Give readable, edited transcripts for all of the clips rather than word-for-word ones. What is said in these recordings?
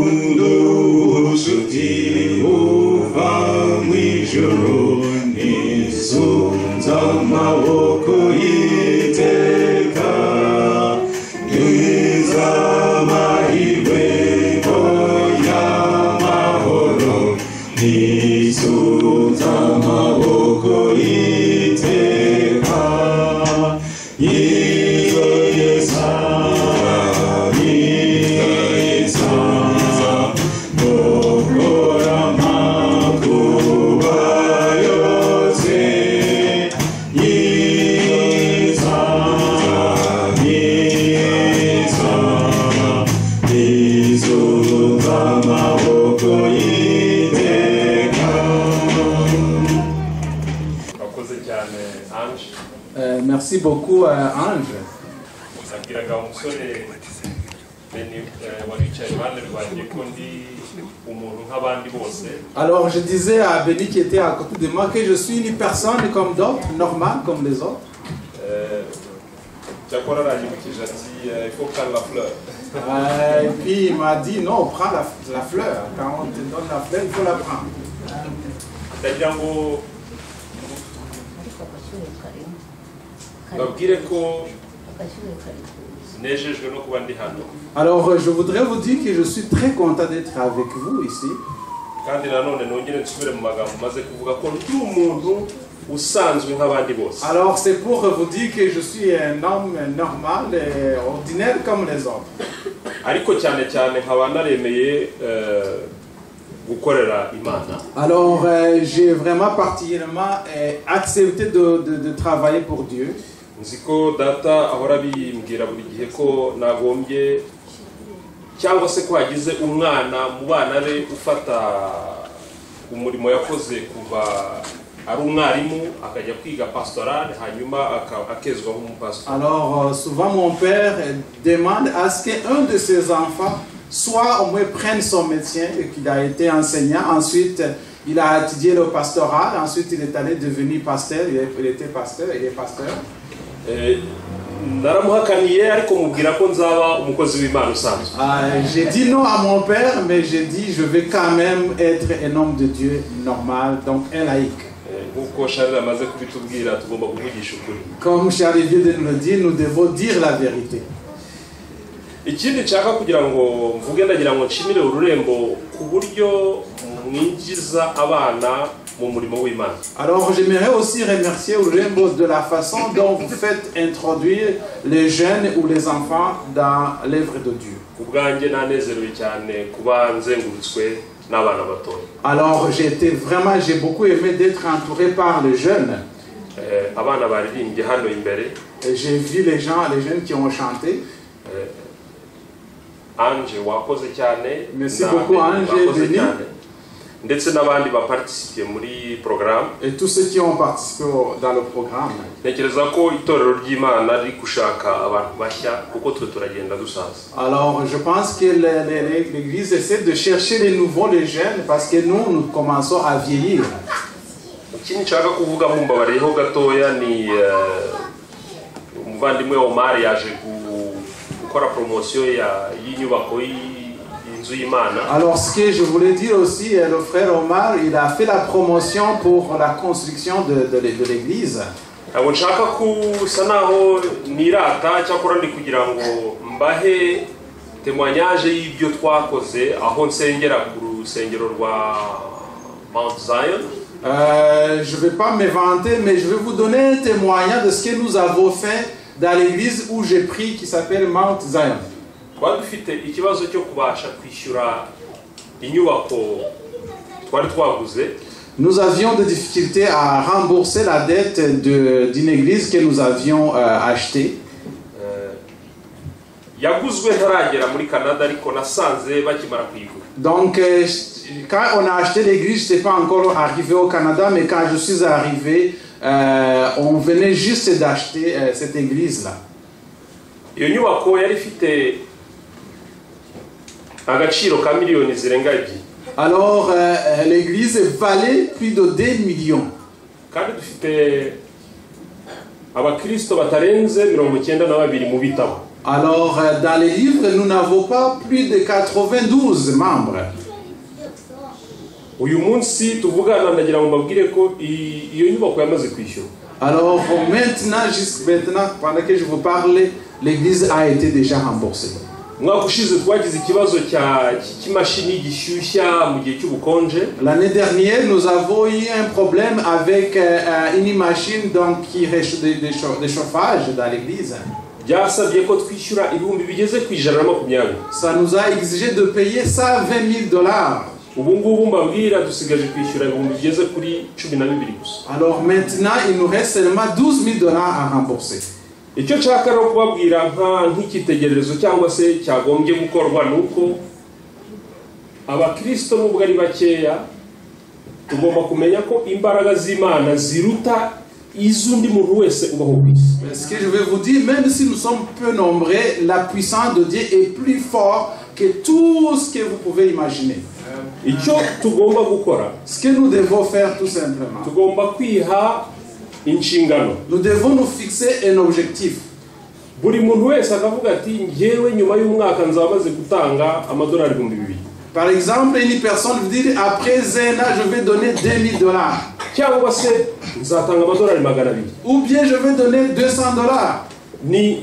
rukundo ubucuti buva mu ijuru ntisunze amaboko y'iteka niza amahirwe y'amahoro ntisunze amaboko y'iteka yiyeza Merci beaucoup, Ange. Alors je disais à Benny qui était à côté de moi que je suis une personne comme d'autres, normale comme les autres. Il faut prendre la fleur. Et puis il m'a dit non, prends la fleur. Quand on te donne la fleur, il faut la prendre. Alors je voudrais vous dire que je suis très content d'être avec vous ici. Alors c'est pour vous dire que je suis un homme normal et ordinaire comme les autres. Alors j'ai vraiment particulièrement accepté de travailler pour Dieu. Nziko data ahora bimbwira buri gihe ko nagombye cyangwa se ko hagize umwana mu bana be ufata umurimo yakoze kuva ari umwarimu akajya kwiga pastoral hanyuma akezwa nk'umupastor. Alors souvent mon père demande à ce qu'un de ses enfants soit au moins prenne son métier, qu'il a été enseignant, ensuite il a étudié le pastoral, ensuite il est allé devenir pasteur, il était pasteur, il est pasteur. J'ai dit non à mon père, mais j'ai dit je vais quand même être un homme de Dieu normal, donc un laïc. Comme Charles vient de nous le dire, nous devons dire la vérité. Ikindi nshaka kugira ngo mvuge ndagira ngo nshimire ururembo ku buryo mwinjiza abana mu murimo w'Imana. Alors j'aimerais aussi remercier Ururembo de la façon dont vous faites introduire les jeunes ou les enfants dans l'œuvre de Dieu. Ubwanjye nanezerewe cyane kuba nzengurutswe n'abana bato. Alors j'ai beaucoup aimé d'être entouré par les jeunes. Abana baririmbye hano imbere. J'ai vu les jeunes qui ont chanté. Ange wakoze cyane. Merci beaucoup Ange Benny. Ndetse n'abandi ba participer muri programme. Et tous ceux qui ont participé dans le programme. Ntekereza ko itorero ry'Imana riri gushaka abantu bashya kuko twe turagenda dusaza. Alors je pense que l'église essaie de chercher les nouveaux, les jeunes, parce que nous commençons à vieillir. Ikindi nshaka kuvuga mumbabareho gatoya ni umuvandimwe Omar yaje gukora promotion y'inyubako Alors ce que je voulais dire aussi, le frère Omar, il a fait la promotion pour la construction de l'église. Nshaka kusa naho nirata cyakora ndi kugira ngo mbahe témoignage y'ibyo twakoze aho nsengera ku rusengero rwa Mount Zion. Je ne vais pas me vanter, mais je vais vous donner un témoignage de ce que nous avons fait dans l'église où j'ai pris, qui s'appelle Mount Zion. Dufite ikibazo cyo kubasha kwishyura inyubako twari twaguze. Nous avions des difficultés à rembourser la dette d'une église que nous avions achetée. Yaguzwe ntaragera muri Canada ariko nasanze bakimara kuyigura. Donc quand on a acheté l'église, je n'étais pas encore arrivé au Canada, mais quand je suis arrivé, on venait juste d'acheter cette église-là. Iyo nyubako yari ifite agaciro ka miliyoni zirenga ebyiri. Alors l'église valait plus de 2 millions. Kandi dufite abakristo batarenze 92 mu bitabo. Alors, dans les livres, nous n'avons pas plus de 92 membres. uyu munsi tuvugana ndagira ngo mbabwire ko iyo nyubako yamaze kwishyura. Alors maintenant, jusqu'à maintenant, pendant que je vous parle, l'église a été déjà remboursée. Umwaka ushize twagize ikibazo cy'imashini gishyushya mu gihe cy'ubukonje. L'année dernière, nous avons eu un problème avec une machine donc, qui de chauffage dans l'église. Byasabye ko twishyura ibihumbi bigeze ku 120. Ça nous a exigé de payer $120 000. Ubu ngubu mbabwira dusigaje kwishyura ibihumbi bigeze kuri 12 gusa. Alors maintenant, il nous reste seulement $12 000 à rembourser. Icyo nshaka no kubabwira nk'ikitegererezo cyangwa se cyagombye gukorwa nuko abakristo nubwo ari bakeya tugomba kumenya ko imbaraga z'Imana ziruta izundi muntu wese ubaho ku isi. Ce que je vais vous dire, même si nous sommes peu nombreux, la puissance de Dieu est plus forte que tout ce que vous pouvez imaginer. Icyo tugomba gukora, ce que nous devons faire tout simplement, tugomba kwiha inshingano. Nous devons nous fixer un objectif. Buri muntu wese akavuga ati ngewe nyuma y'umwaka nzamaze gutanga amadolari 2,000. Par exemple, une personne veut dire après un an je vais donner $2,000. Cyangwa se nzatanga amadolari 200. Ou bien je vais donner $200. Ni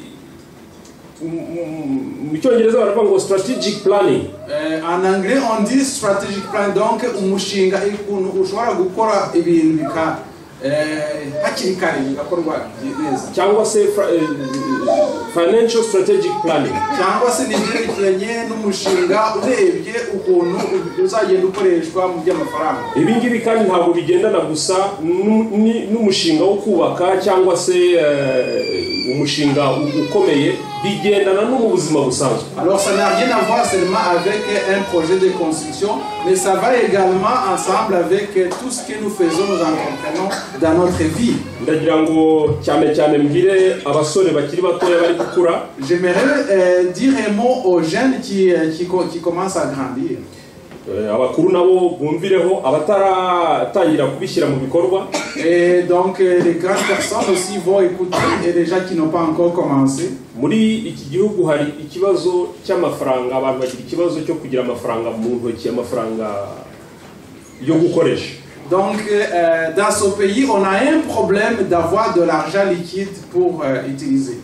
mu cyongereza baravuga ngo strategic planning. En anglais on dit strategic plan, donc umushinga ikuntu ushobora gukora ibintu bika hakiri kare bigakorwa neza. Cyangwa se financial strategic planning. Cyangwa se n'ibyerekeranye n'umushinga urebye ukuntu uzagenda ukoreshwa mu by'amafaranga. Ibi ngibi kandi ntabwo bigendana gusa n'umushinga wo kubaka cyangwa se umushinga ukomeye, bigendana no mu buzima busanzwe. Alors ça n'a rien à voir seulement avec un projet de construction, mais ça va également ensemble avec tout ce que nous faisons, nous entreprenons dans notre vie. Ndagira ngo cyane mbwire abasore bakiri batoya bari gukura. J'aimerais dire un mot aux jeunes qui commencent à grandir. Abakuru nabo bumvireho abataratangira kubishyira mu bikorwa. Et donc les grandes personnes aussi vont écouter, et les gens qui n'ont pas encore commencé. Muri iki gihugu hari ikibazo cy'amafaranga, abantu bagira ikibazo cyo kugira amafaranga mu ntoki, amafaranga yo gukoresha. Donc dans ce pays, on a un problème d'avoir de l'argent liquide pour utiliser.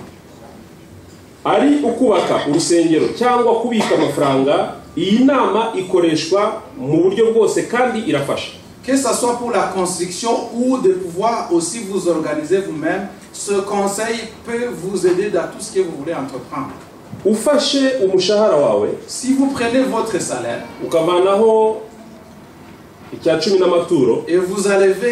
Ari ukubaka urusengero cyangwa kubika amafaranga, iyi nama ikoreshwa mu buryo bwose kandi irafasha. Que ce soit pour la construction ou de pouvoir aussi vous organiser vous-même, ce conseil peut vous aider dans tout ce que vous voulez entreprendre. Ufashe umushahara wawe, si vous prenez votre salaire, ukavanaho icya 10 n'amaturo, et vous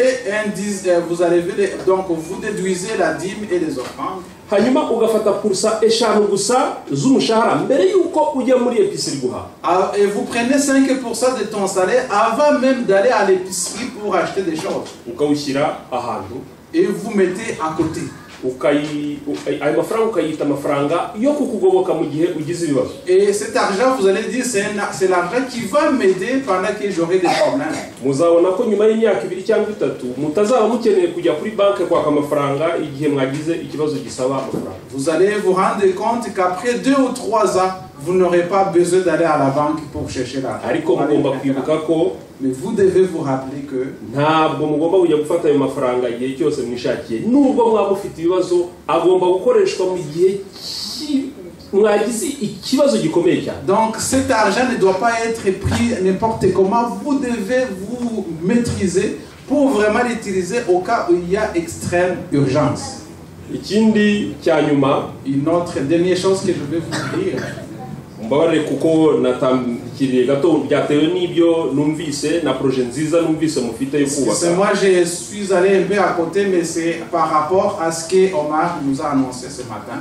donc vous déduisez la dîme et les offrandes, hanyuma ugafata kursa eshanu gusa z'umushahara mbere yuko ujya muri épicerie guha. Et vous prenez 5% de ton salaire avant même d'aller à l'épicerie pour acheter des choses. Ukawushyira ahantu, et vous mettez à côté. Ayo mafaranga ukayita amafaranga yo kukugoboka mu gihe ugize ibibazo. Et cet argent, vous allez dire, c'est l'argent qui va m'aider pendant que j'aurai des problèmes. Muzabona ko nyuma y'imyaka 2 cyangwa 3 mutazaba mukeneye kujya kuri banke kwaka amafaranga igihe mwagize ikibazo gisaba amafaranga. Vous allez vous rendre compte qu'après 2 ou 3 ans, vous n'aurez pas besoin d'aller à la banque pour chercher l'argent. Ariko mugomba kwibuka ko, mais vous devez vous rappeler que ntabwo mugomba kujya gufata ayo mafaranga igihe cyose mwishakiye. Nubwo mwaba mufite ibibazo, agomba gukoreshwa mu gihe mwagize ikibazo gikomeye cyane. Donc cet argent ne doit pas être pris n'importe comment. Vous devez vous maîtriser pour vraiment l'utiliser au cas où il y a extrême urgence. Ikindi cyanyuma, une autre dernière chose que je vais vous dire. Mbabarire kuko natambikiriye gato byatewe n'ibyo numvise na projet nziza numvise mufite yo kubaka. Moi je suis allé un peu à côté, mais c'est par rapport à ce que Omar nous a annoncé ce matin.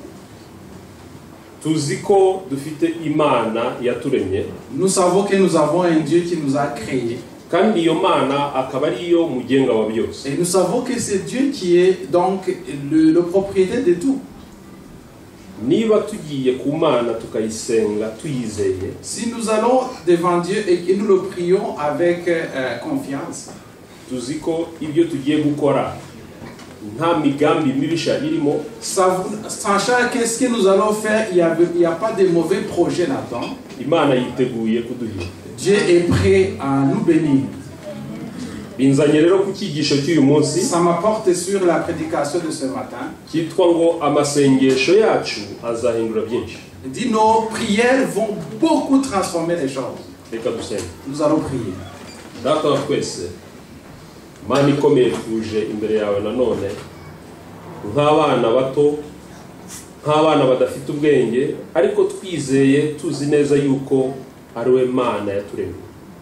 Tuziko dufite Imana yaturemye. Nous savons que nous avons un Dieu qui nous a créés. Kandi iyo Mana akaba ari yo mugenga wa byose. Et nous savons que c'est Dieu qui est donc le propriétaire de tout. Niba tugiye ku Mana tukayisenga tuyizeye, si nous allons devant Dieu et que nous le prions avec confiance, tuziko ibyo tugiye gukora nta migambi mibisha irimo, sachant que ce que nous allons faire, il y a pas de mauvais projets là-dedans. Imana yiteguye kuduhira. Dieu est prêt à nous bénir. Binzanye rero ku cyigisho cy'uyu munsi, Ça m'apporte sur la prédication de ce matin. cyitwa ngo amasengesho yacu azahindura byinshi. Il dit nos prières vont beaucoup transformer les choses. Reka dusenge. Nous allons prier. Data wa twese, Mana ikomeye tuje imbere yawe nanone nk'abana bato, nk'abana badafite ubwenge, ariko twizeye tuzi neza yuko ari we Mana yaturemye.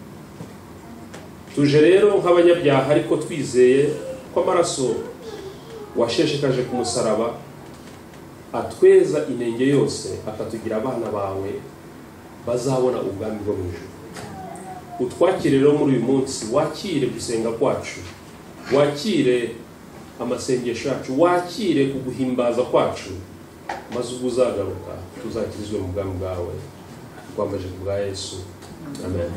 Tuje rero nk'abanyabyaha ariko twizeye ko amaraso washeshekaje ku musaraba atweza inenge yose, akatugira abana bawe bazabona ubwami bwo mu ijuru. Utwakire rero muri uyu munsi, wakire gusenga kwacu, wakire amasengesho yacu, wakire kuguhimbaza kwacu, maze ubwo uzagaruka tuzakirizwe mu bwami bwawe, twambaje ku bwa Yesu, amen.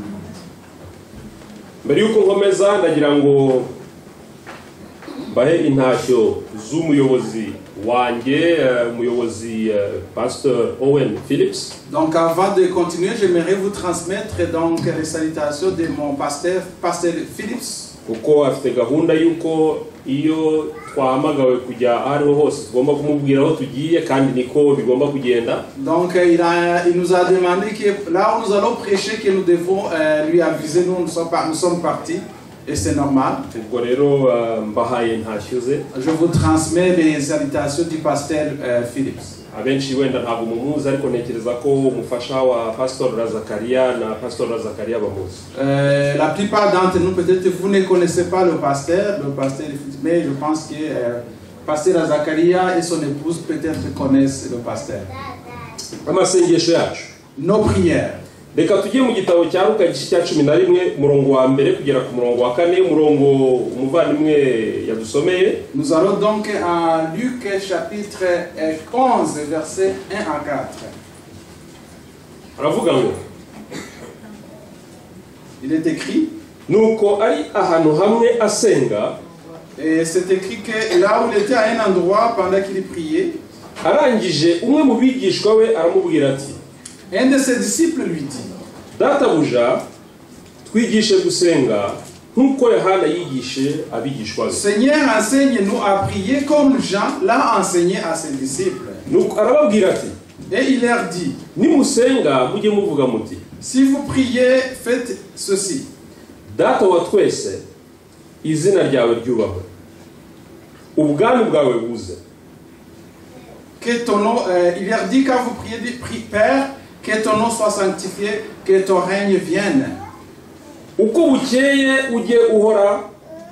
Mbere yuko nkomeza ndagira ngo mbahe intashyo z'umuyobozi wanjye, umuyobozi Pastor Owen Phillips. Donc avant de continuer, j'aimerais vous transmettre donc les salutations de mon pasteur Phillips. Kuko afite gahunda yuko iyo twahamagawe kujya ariho hose tugomba kumubwira aho tugiye, kandi niko bigomba kugenda. Donc il nous a demandé que là où nous allons prêcher, que nous devons lui aviser, nous sommes partis, et c'est normal. Ubwo rero mbahaye intashyo ze. Je vous transmets les salutations du pasteur Phillips. Abenshi wenda ntabwo mumuzi, ariko ntekereza ko umufasha wa Pastor Zakaria na Pastor Zakaria bamuzi. La plupart d'entre nous, peut-être vous ne connaissez pas le pasteur mais je pense que Pasteur Zakaria et son épouse peut-être connaissent le pasteur. Amasengesho yacu, nos prières. Reka tujye mu gitabo cya Luka igice cya 11 umurongo wa mbere kugera ku murongo wa 4, umurongo umuvandimwe yadusomeye. Nous allons donc à Luc chapitre 11 versets 1 à 4. Aravuga ngo, il est écrit, nuko ari ahantu hamwe asenga, et c'est écrit que là où il était à un endroit pendant qu'il priait, arangije umwe mu bigishwa we aramubwira ati, un de ses disciples lui dit, Databuja, twigishe gusenga nkuko Yohana yigishe abigishwa be. Seigneur, enseigne-nous à prier comme Jean l'a enseigné à ses disciples. Nuko arababwira ati, et il leur dit, nimusenga mujye muvuga muti, si vous priez, faites ceci. Data wa twese, izina ryawe ryubahwe, ubwami bwawe buze. Que ton nom, il leur dit quand vous priez, Père, que ton nom soit sanctifié, que ton règne vienne. Uko bukeye ujye uhora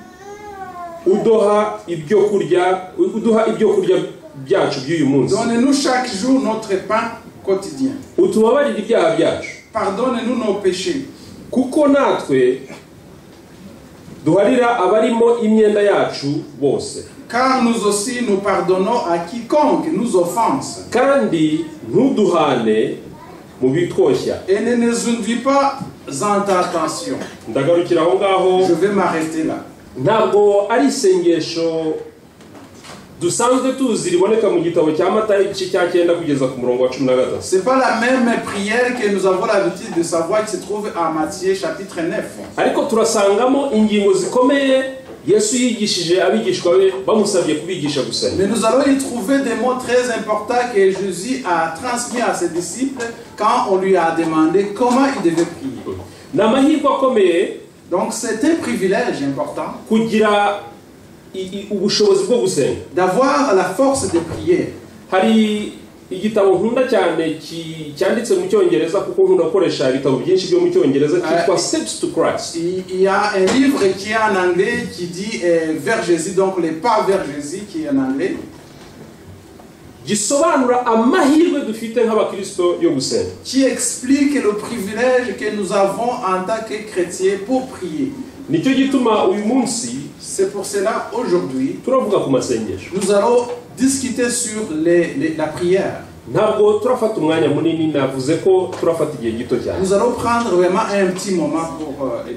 uduha ibyo kurya byacu by'uyu munsi. Donne-nous chaque jour notre pain quotidien. Utubabarire ibyaha byacu. Pardonne-nous nos péchés. Kuko natwe duharira abarimo imyenda yacu bose. Car nous aussi nous pardonnons à quiconque nous offense. Kandi ntuduhane mu bitwoshya. Et ne nous induis pas en tentation. Ndagarukira aho ngaho. Je vais m'arrêter là. Ntabwo ari isengesho dusanzwe tuzi riboneka mu gitabo cya Matayo igice cya 9 kugeza ku murongo wa 13. C'est pas la même prière que nous avons l'habitude de savoir qui se trouve à Matthieu chapitre 9. Ariko turasangamo ingingo zikomeye Yesu yigishije abigishwa be bamusabye kubigisha gusenga. Mais nous allons y trouver des mots très importants que Jésus a transmis à ses disciples quand on lui a demandé comment il devait prier. N'amahirwe akomeye. Donc c'est un privilège important kugira ubushobozi bwo gusenga, d'avoir la force de prier. Hari igitabo nkunda cyane cyanditse mu cyongereza kuko nkunda gukoresha ibitabo byinshi byo mu cyongereza cyitwa Steps to Christ. Il y a un livre qui est en anglais qui dit vers Jésus, donc les pas vers Jésus qui est en anglais. Gisobanura amahirwe dufite nk'abakristo yo gusenga. Qui explique le privilège que nous avons en tant que chrétiens pour prier. Nicyo gituma uyu munsi, c'est pour cela aujourd'hui turavuga ku masengesho. Nous allons discuter sur la prière. Ntabwo turafata umwanya munini, navuze ko turafata igihe gito cyane. Nous allons prendre vraiment un petit moment pour étudier.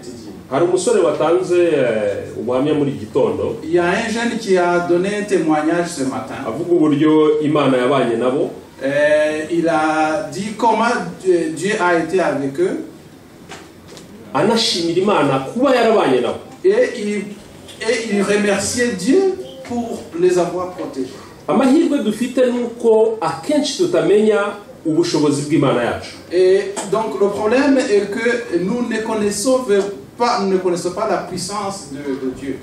hari umusore watanze ubuhamya muri gitondo. Il y a un jeune qui a donné un témoignage ce matin. Avuga uburyo Imana yabanye nabo. Il a dit comment Dieu a été avec eux. Anashimira Imana kuba yarabanye nabo. Et il remerciait Dieu pour les avoir protégés. Amahirwe dufite nuko akenshi tutamenya ubushobozi bw'Imana yacu. Et donc le problème est que nous ne connaissons pas la puissance de Dieu.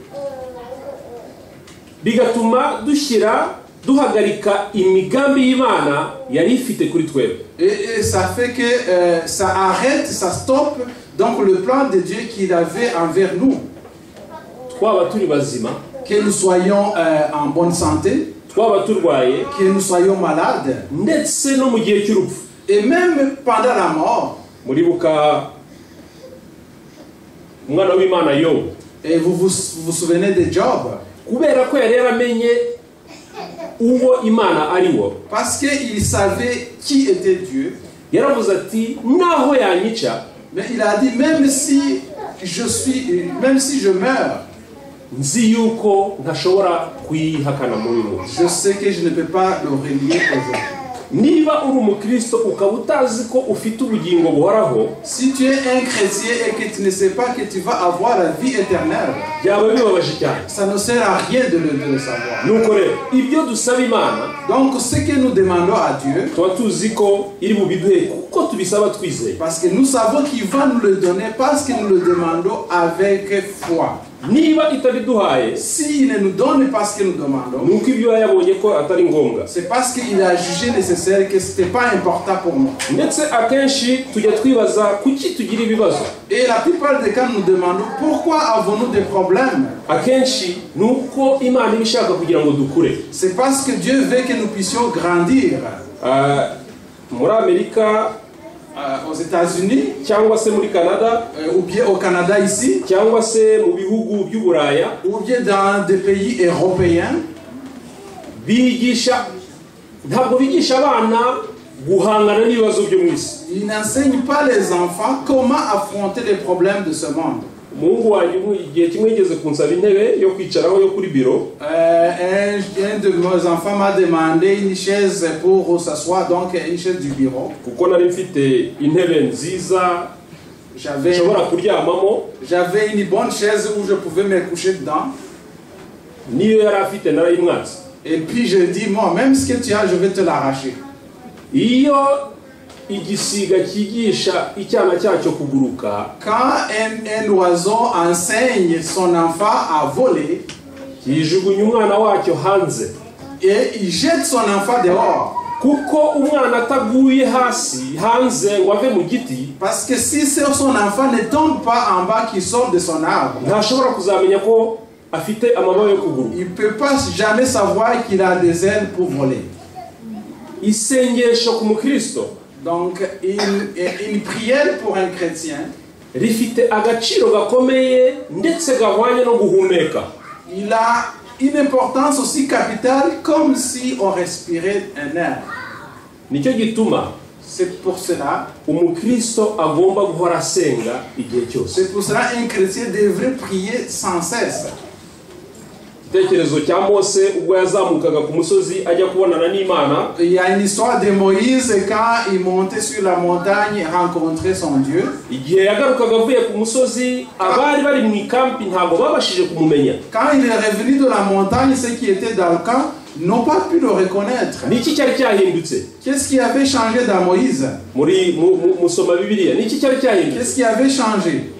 Bigatuma duhagarika imigambi y'Imana yari ifite kuri twebwe. Et ça fait que ça arrête, ça stoppe donc le plan de Dieu qu'il avait envers nous. Twaba turi bazima, que nous soyons en bonne santé, twaba turwaye, que nous soyons malades, ndetse no mu gihe cy'urupfu. Et même pendant la mort. Muribuka umwana w'Imana Yobu. Et vous souvenez de Job? Kubera ko yari yaramenye uwo Imana ari wo. Parce qu'il savait qui était Dieu. Yaravuze ati naho yanyica. Mais il a dit même si je meurs, nzi yuko ntashobora kwihakana muri mwe. Je sais que je ne peux pas le renier aujourd'hui. Niba uri umukristo ukaba utazi ko ufite ubugingo buhoraho, si tu es un chrétien et que tu ne sais pas que tu vas avoir la vie éternelle, byaba bibabaje cyane. Ça ne sert à rien de le savoir. Nuko rero ibyo dusaba Imana, donc ce que nous demandons à Dieu, tuba tuzi ko iri bubiduhe kuko tubisaba twizeye. Parce que nous savons qu'il va nous le donner parce que nous le demandons avec foi. Niba itabiduhaye, s'il ne nous donne pas ce que nous demandons, nuko ibyo yabonye ko atari ngombwa. C'est parce qu'il a jugé nécessaire que c'était pas important pour nous. Ndetse akenshi tujya twibaza kuki tugira ibibazo. Et la plupart des cas nous demandons pourquoi avons-nous des problèmes. Akenshi nuko Imana ibishaka kugira ngo dukure. C'est parce que Dieu veut que nous puissions grandir. Muri Amerika, aux États-Unis, cyangwa se muri Canada, ou bien au Canada ici, cyangwa se mu bihugu by'Uburaya, ou bien dans des pays européens, ntabwo bigisha abana guhangana n'ibibazo byo mu isi. Ils n'enseignent pas les enfants comment affronter les problèmes de ce monde. Umuhungu wanjye igihe kimwe yigeze kunsaba intebe yo kwicaraho yo kuri biro. Un de mes enfants m'a demandé une chaise pour s'asseoir, donc une chaise du bureau. Kuko nari mfite intebe nziza nshobora kuryamamo. J'avais une bonne chaise où je pouvais me coucher dedans. Niyo yari afite narayimwatse. Et puis je dis, moi, même ce que tu as, je vais te l'arracher. Iyo igisiga cyigisha icyana cyacyo kuguruka, quand un oiseau enseigne son enfant à voler, yijugunya umwana wacyo hanze, et il jette son enfant dehors. Kuko umwana ataguye hasi hanze ngo ave mu giti, parce que si son enfant ne tombe pas en bas, qui sort de son arbre, ntashobora kuzamenya ko afite amababa yo kuguruka. Il peut pas jamais savoir qu'il a des ailes pour voler. Isengesho ku mukristo, donc une prière pour un chrétien, rifite agaciro gakomeye ndetse gahwanye no guhumeka. Il a une importance aussi capitale, comme si on respirait un air. Nicyo gituma, c'est pour cela, umukristo agomba guhora asenga igihe cyose. C'est pour cela un chrétien devrait prier sans cesse. Tekerezo cya Mose ubwo yazamukaga ku musozi ajya kubonana n'Imana. Il y a une histoire de Moïse quand il montait sur la montagne rencontrer son Dieu. Igihe yagarukaga avuye ku musozi, abari bari mu ikampi ntabwo babashije kumumenya. Quand il est revenu de la montagne, ceux qui étaient dans le camp n'ont pas pu le reconnaître. Niki cyari cyahindutse? Qu'est-ce qui avait changé dans Moïse? Muri musoma Bibiliya, niki cyari cyahindutse? Qu'est-ce qui avait changé?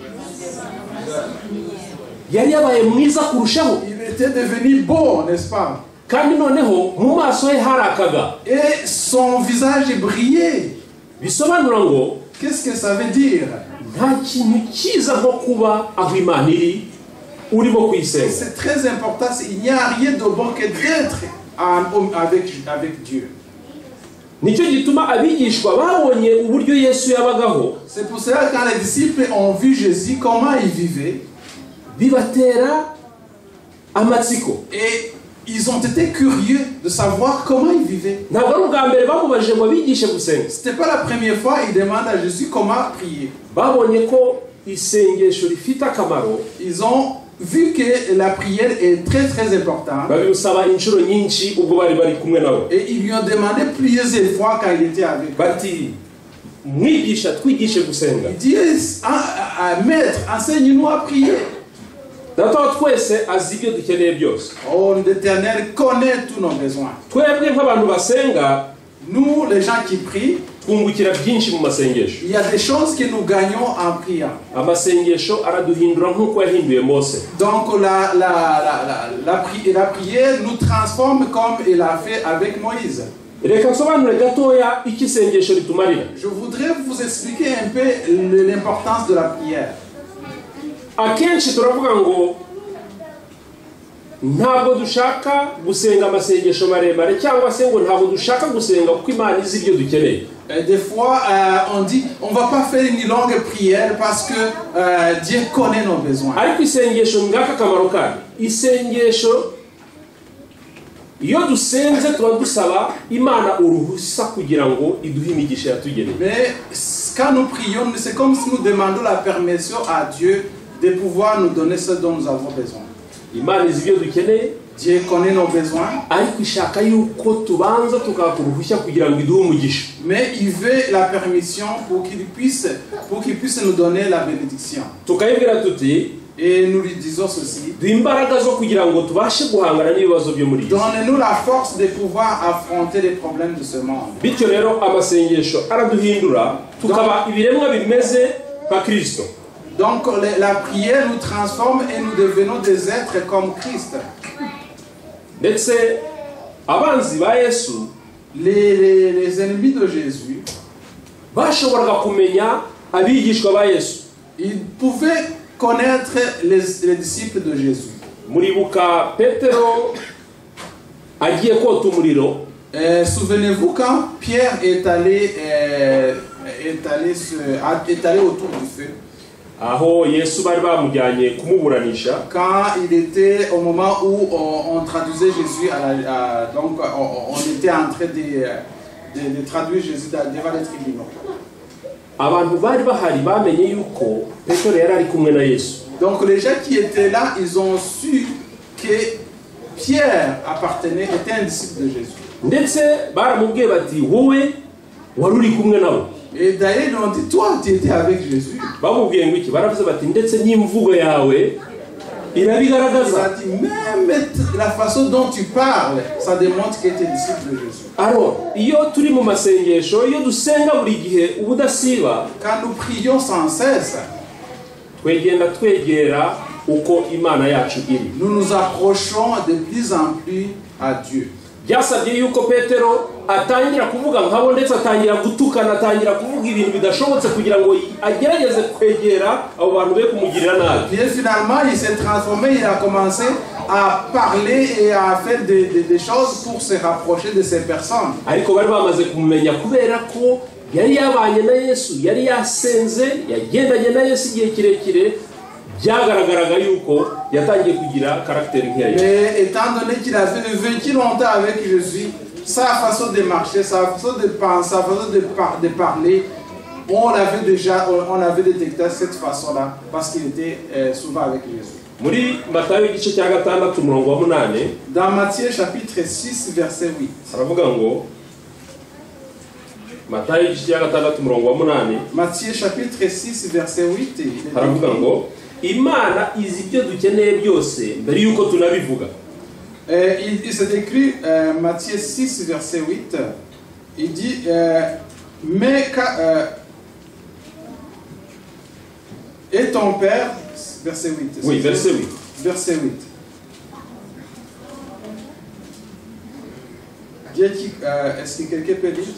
Yari yabaye mwiza kurushaho. Il était devenu beau, n'est-ce pas? Kandi noneho mu maso he harakaga. Et son visage brillait. Bisobanura ngo, qu'est-ce que ça veut dire? Nta kintu cyiza nko kuba aho Imana iri urimo kuyisenga. C'est très important, il n'y a rien de bon que d'être avec Dieu. Nicyo gituma abigishwa babonye uburyo Yesu yabagaho. C'est pour cela que quand les disciples ont vu Jésus comment il vivait, bibatera amatsiko. Et ils ont été curieux de savoir comment il vivait. C'était pas la première fois qu'ils demandent à Jésus comment prier. isengesho rifite akamaro ils ont vu que la prière est très très importante. babisaba inshuro nyinshi ubwo bari bari kumwe nabo. Et ils lui ont demandé plusieurs fois quand il était avec eux. Bati mwigisha twigishe gusenga. Il dit maître, enseigne-nous à prier. Data wa twese azi ibyo dukeneye byose. Oh, l'Éternel connaît tous nos besoins. Twebwe nk'abantu basenga, Nous, les gens qui prient, twungukira byinshi mu masengesho. il y a des choses que nous gagnons en priant. Amasengesho araduhindura nk'uko yahinduye Mose. Donc la prière nous transforme comme il a fait avec Moïse. Reka nsobanure gatoya iki isengesho ritumarira. Je voudrais vous expliquer un peu l'importance de la prière. Akenshi turavuga ngo ntabwo dushaka gusenga amasengesho maremare cyangwa se ngo ntabwo dushaka gusenga kuko Imana izi ibyo dukeneye. Des fois, on dit, on va pas faire une longue prière parce que Dieu connaît nos besoins. Ariko isengesho ngaka kamaro kayo. Isengesho iyo dusenze tuba dusaba Imana uruhusa kugira ngo iduhe imigisha yatugeneye. Mais quand nous prions, c'est comme si nous demandons la permission à Dieu de pouvoir nous donner ce dont nous avons besoin. Imana izi ibyo dukeneye. Dieu connaît nos besoins. Ariko ishaka yuko tubanza tukakuruhushya kugira ngo iduhe umugisha. Mais il veut la permission pour qu'il puisse nous donner la bénédiction. Tukayibwira tuti Et nous lui disons ceci. imbaraga zo kugira ngo tubashe guhangana n'ibibazo byo muri iyi. Donnez-nous la force de pouvoir affronter les problèmes de ce monde. Bityo rero amasengesho araduhindura tukaba ibiremwa bimeze nka Kristo. Donc la prière nous transforme et nous devenons des êtres comme Christ. Ndetse abanzi ba Yesu Les ennemis de Jésus, bashoboraga kumenya abigishwa ba Yesu. ils pouvaient connaître les disciples de Jésus. Muribuka Petero agiye kota umuriro. Souvenez-vous quand Pierre est allé autour du feu. Aho Yesu bari bamujyanye kumuburanisha. Quand il était au moment où on traduisait Jésus donc on était en train de traduire Jésus devant les tribunaux. Abantu bari bahari bamenye yuko Petero yari ari kumwe na Yesu. Donc les gens qui étaient là, ils ont su que Pierre était un disciple de Jésus. Ndetse baramubwiye bati wowe wari uri kumwe nabo. Et d'ailleurs ils ont dit, toi tu étais avec Jésus. Bamubwiye ngo iki baravuze bati ndetse n'imvugo yawe Il irabigaragaza. a dit, même la façon dont tu parles, ça démontre que tu es disciple de Jésus. Alors iyo turi mu masengesho iyo dusenga buri gihe ubudasiba Quand nous prions sans cesse, twegenda twegera uko Imana yacu iri. nous nous approchons de plus en plus à Dieu. Byasabye yuko Petero atangira kuvuga nkabo ndetse atangira gutukana, atangira kuvuga ibintu bidashobotse kugira ngo agerageze kwegera abo bantu be kumugirira nabi. Et finalement, il s'est transformé, il a commencé à parler et à faire des choses pour se rapprocher de ces personnes. Ariko bari bamaze kumenya kubera ko yari yabanye na Yesu, yari yasenze, yagendanye na Yesu igihe kirekire, byagaragaraga yuko yatangiye kugira caractère nk'iya Yesu. Mais étant donné qu'il avait vécu longtemps avec Jésus, sa façon de marcher, sa façon de penser, sa façon de parler, on avait détecté cette façon-là parce qu'il était souvent avec Jésus. Muri Matayo igice cya 6 umurongo wa 8 Dans Matthieu chapitre 6 verset 8. aravuga ngo Matayo igice cya 6 umurongo wa 8 Matthieu chapitre 6 verset 8. aravuga ngo Imana izi ibyo dukeneye byose mbere yuko tunabivuga. Il s'est écrit Matthieu 6 verset 8. Il dit et ton père, verset 8. Oui, verset 8. Verset 8. Est-ce que quelqu'un peut lire?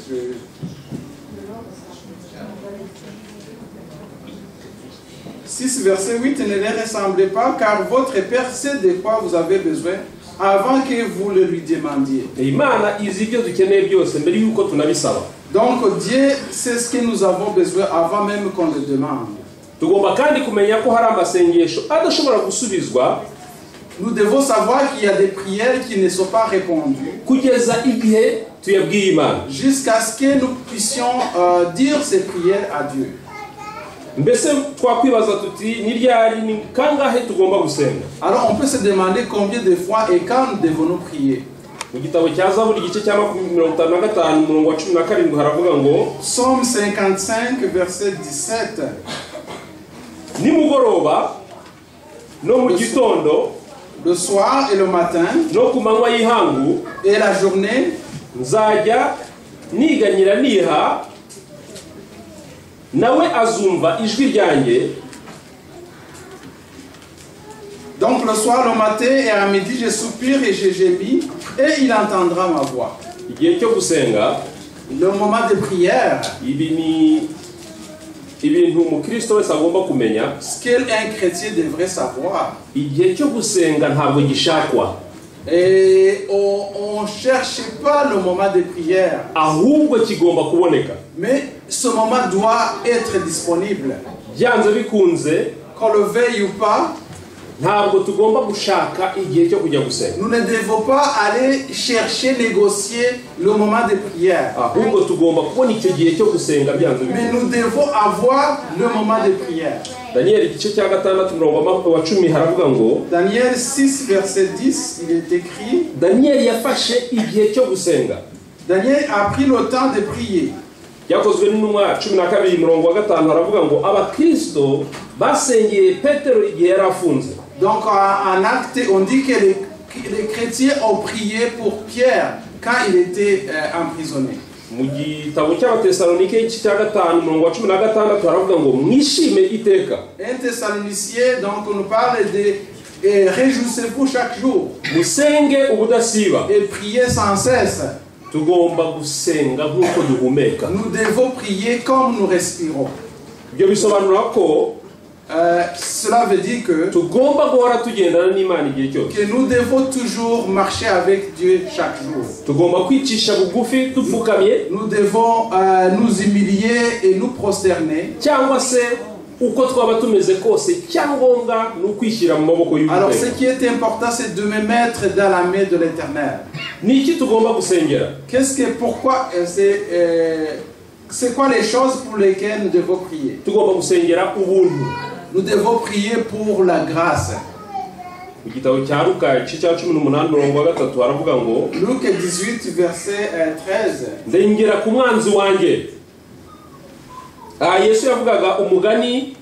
6 verset 8, ne les ressemblez pas, car votre Père sait de quoi vous avez besoin avant que vous le lui demandiez. Imana izi ibyo dukeneye byose mbere yuko tunabisaba. Donc Dieu sait ce que nous avons besoin avant même qu'on le demande. Tugomba kandi kumenya ko hari amasengesho adashobora gusubizwa. Nous devons savoir qu'il y a des prières qui ne sont pas répondues kugeza igihe tuyabwiye Imana. jusqu'à ce que nous puissions dire ces prières à Dieu. mbese twakwibaza tuti ni ryari ni kangahe tugomba gusenga? Alors on peut se demander combien de fois et quand nous devons-nous prier. Mu gitabo cya Zaburi igice cya 55 umurongo wa 17 haravuga ngo Psaume 55 verset 17. nimugoroba no mu gitondo Le soir et le matin no ku manywa y'ihangu et la journée, nzajya niganyira niha nawe azumva ijwi ryanjye. donc le soir, le matin et à midi, je soupire et je gémis et il entendra ma voix. Igihe cyo gusenga, Le moment de prière, ibi ni ibintu umukristo wese agomba kumenya. ce qu'un chrétien devrait savoir. Igihe cyo gusenga ntabwo gishakwa, Et on ne cherche pas le moment de prière, ahubwo kigomba kuboneka. mais ce moment doit être disponible. Byanze bikunze, Qu'on le veuille ou pas, ntabwo tugomba gushaka igihe cyo kujya gusenga, nous ne devons pas aller chercher, négocier le moment de prière. ahubwo tugomba kubona icyo gihe cyo gusenga byanze Mais bikunze. nous devons avoir le moment de prière. Daniel igice cya 6 umurongo wa 10 haravuga ngo Daniel 6, verset 10, il est écrit, Daniel yafashe igihe cyo gusenga. Daniel a pris le temps de prier. Yakozwe n'intumwa 12 umurongo wa 5 haravuga ngo abakristo basengeye Petero igihe yari afunze. Donc en acte, on dit que les chrétiens ont prié pour Pierre quand il était emprisonné. Mu gitabo cy'abatesalonike igice cya 5 umurongo wa 16 haravuga ngo mwishime iteka. Un Thessaloniciens, donc on nous parle de réjouissez-vous chaque jour Musenge ubudasiba. et priez sans cesse. Tugomba gusenga nk'uko duhumeka. Nous devons prier comme nous respirons. Ibyo bisobanura ko Cela veut dire que tugomba guhora tugendana n'Imana igihe cyose. nous devons toujours marcher avec Dieu chaque jour. Tugomba kwicisha bugufi dupfukamye, Nous devons nous humilier et nous prosterner. cyangwa se uko twaba tumeze kose, cyangombwa ni ukwishyira mu maboko Alors ce y'Uwiteka. qui est important, c'est de me mettre dans la main de l'Éternel. Ni iki tugomba gusengera? Pourquoi c'est quoi les choses pour lesquelles nous devons prier? Tugomba gusengera ubuntu. Nous devons prier pour la grâce. Mu gitabo cya Luka igice cya 18 umurongo wa 3 haravuga ngo Luc 18, verset 13. ndengera ku mwanzi wanjye. Yesu yavugaga umugani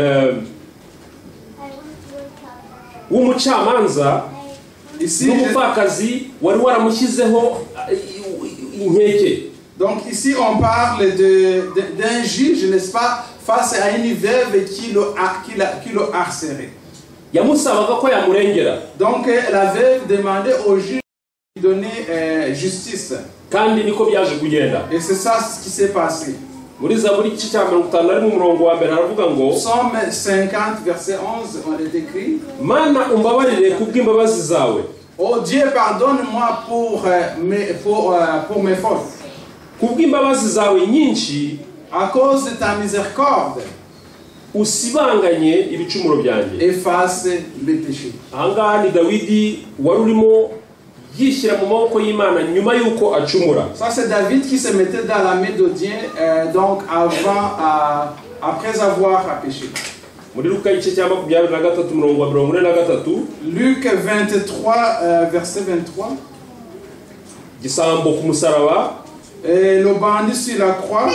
w'umucamanza Ici, n'umupfakazi wari waramushyizeho inkeke. donc ici, on parle d'un juge, n'est-ce pas, face à une veuve qui le harcelait. Yamusabaga ko yamurengera, Donc la veuve demandait au juge de donner justice. kandi niko byaje kugenda. Et c'est ça ce qui s'est passé. Muri Zaburi igice cya 50 ari mu murongo wa mbere haravuga ngo Psaume 50, verset 11, on est écrit: Mana umbabarire kubw'imbabazi zawe, Oh Dieu, pardonne-moi pour mes fautes. kubw'imbabazi zawe nyinshi À cause de ta miséricorde, usibanganye ibicumuro byanjye. efface mes péchés. Ahangaha ni Dawidi wari urimo yishyira mu maboko y'Imana nyuma y'uko acumura. Ça, c'est David qui se mettait dans la main de Dieu, donc après avoir péché. Muri Luka igice cya 23 umurongo wa 43 Luc 23, verset 23. gisambo ku musaraba Et le bandit sur la croix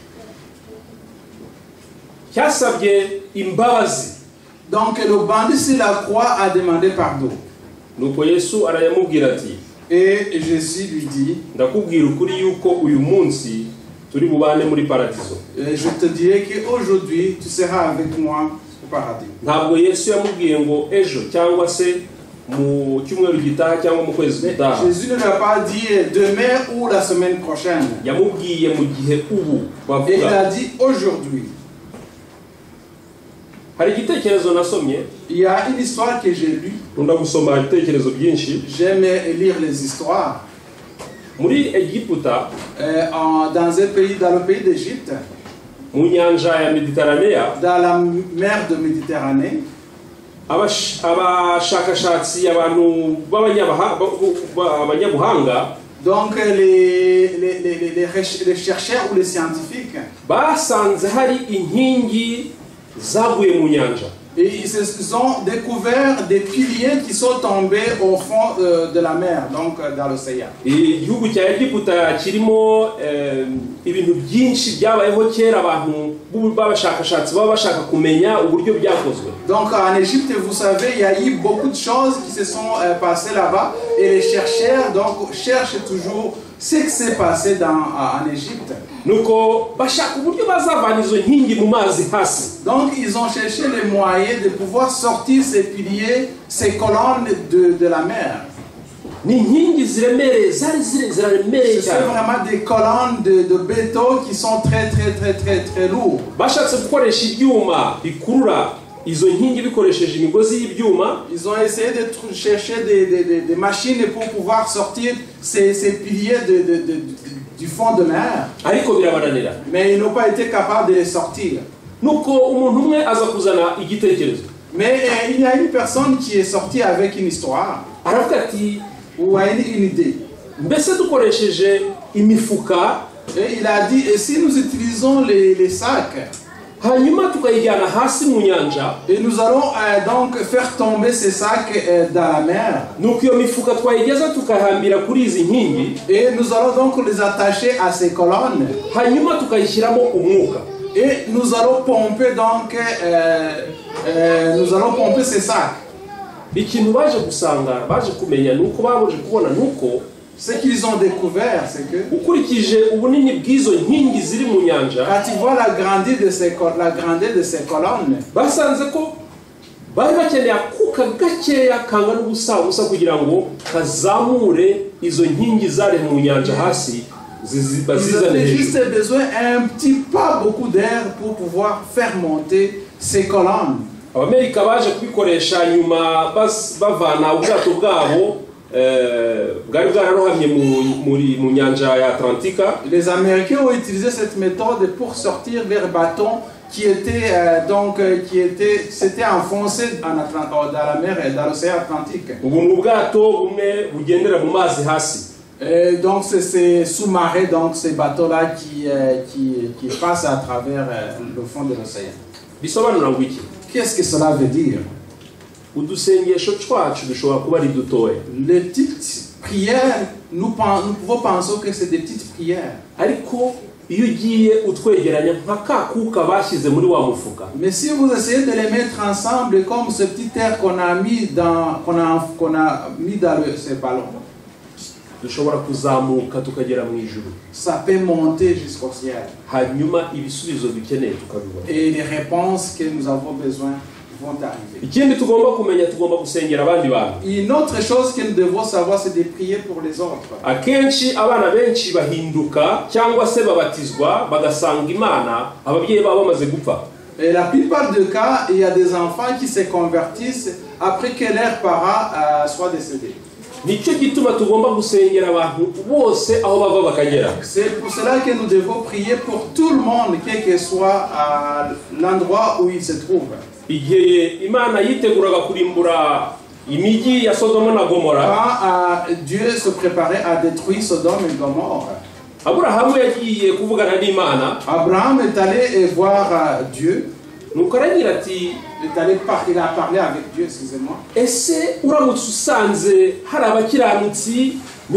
cyasabye imbabazi. Donc le bandit sur la croix a demandé pardon. Nuko Yesu arayamubwira ati Et Jésus lui dit, ndakubwira ukuri yuko uyu munsi turi bubane muri paradizo. je te dirai qu'aujourd'hui tu seras avec moi au paradis. Ntabwo Yesu yamubwiye ngo ejo cyangwa se mu cyumweru gitaha cyangwa mu kwezi Mais gutaha. Jésus ne l'a pas dit demain ou la semaine prochaine. Yamubwiye mu gihe ubu Et il bavuga. a dit aujourd'hui. Hari igitekerezo nasomye, Il y a une histoire que j'ai lue. nkunda gusoma ibitekerezo byinshi. J'aime lire les histoires. Muri Egiputa, Dans le pays d'Égypte, mu nyanja ya Mediterranea, dans la mer de Méditerranée, abashakashatsi abantu b'abanyabuhanga donc les chercheurs ou les scientifiques basanze hari inkingi zaguye mu nyanja. Et ils ont découvert des piliers qui sont tombés au fond de la mer, donc dans l'océan. Igihugu cya Egiputa kirimo ibintu byinshi byabayeho kera abantu b'abashakashatsi baba bashaka kumenya uburyo byakozwe. Donc en Égypte, vous savez, il y a eu beaucoup de choses qui se sont passées là-bas et les chercheurs donc cherchent toujours ce qui s'est passé en Égypte. Nuko bashaka uburyo bazavana izo nkingi mu mazi hasi. Donc ils ont cherché les moyens de pouvoir sortir ces piliers, ces colonnes de la mer. Ni nkingi ziremereye ziraremereye C'est cyane. vraiment des colonnes de béton qui sont très lourds. Bashatse gukoresha ibyuma bikurura izo nkingi bikoresheje imigozi y'ibyuma. Ils ont essayé de chercher des machines pour pouvoir sortir ces piliers du fond de mer. Ariko birabananira. Mais ils n'ont pas été capables de les sortir. Nuko umuntu umwe aza kuzana igitekerezo. Mais il y a une personne qui est sortie avec une histoire Aravuga ati ou une idée. mbese dukoresheje imifuka Et il a dit, et si nous utilisons les sacs, hanyuma tukayijyana hasi mu nyanja, et nous allons donc faire tomber ces sacs dans la mer, nuko iyo mifuka twayigeza tukahambira kuri izi nkingi, et nous allons donc les attacher à ces colonnes, hanyuma tukayishyiramo umwuka. et nous allons pomper donc ces sacs. Ikintu baje gusanga, baje kumenya nuko baje kubona nuko Ce qu'ils ont découvert, c'est que ukurikije ubunini bw'izo nkingi ziri mu nyanja, quand tu vois la grandeur de ces colonnes, basanze ko bari bakeneye akuka gakeya kangana ubusa kugira ngo kazamure izo nkingi zari mu nyanja hasi ils bazizane avaient hejuru. juste besoin pas beaucoup d'air pour pouvoir faire monter ces colonnes. Abamerika baje kubikoresha nyuma bavana ubwato bwabo bwari bwararohamye mu nyanja ya Atlantika. Les Américains ont utilisé cette méthode pour sortir leur bâton qui s'était enfoncé dans la mer et dans l'océan Atlantique. Ubu ni ubwato bumwe bugendera mu mazi hasi. Et donc c'est ces sous-marins, donc ces bateaux-là qui passent à travers le fond de l'océan. Bisobanura ngo iki? Qu'est-ce que cela veut dire? Udusengesho twacu dushobora kuba ari dutoya, Les petites prières, nous pouvons penser que c'est des petites prières. ariko iyo ugiye utwegeranya nka kakuka bashyize muri wa mufuka, Mais si vous essayez de les mettre ensemble comme ce petit air qu'on a mis dans ces ballons, dushobora kuzamuka tukagera mu ijuru, ça peut monter jusqu'au ciel. hanyuma ibisubizo dukeneye tukabibona. Et les réponses que nous avons besoin vont arriver. Ikindi tugomba kumenya, tugomba gusengera abandi bantu. Une autre chose que nous devons savoir, c'est de prier pour les autres. Akenshi abana benshi bahinduka cyangwa se babatizwa bagasanga Imana ababyeyi babo bamaze gupfa. Et la plupart des cas, il y a des enfants qui se convertissent après que leurs parents soient décédés. Nicyo gituma tugomba gusengera abantu bose aho bava bakagera. C'est pour cela que nous devons prier pour tout le monde, quel que soit l'endroit où il se trouve. Igihe Imana yiteguraga kurimbura imijyi ya Sodoma na Gomora, Quand Dieu se préparait à détruire Sodome et Gomorrhe, Aburahamu yagiye kuvugana n'Imana, Abraham est allé voir Dieu. nuko aragira ati Il a parlé avec Dieu, excusez-moi. ese uramutse usanze hari abakiranutsi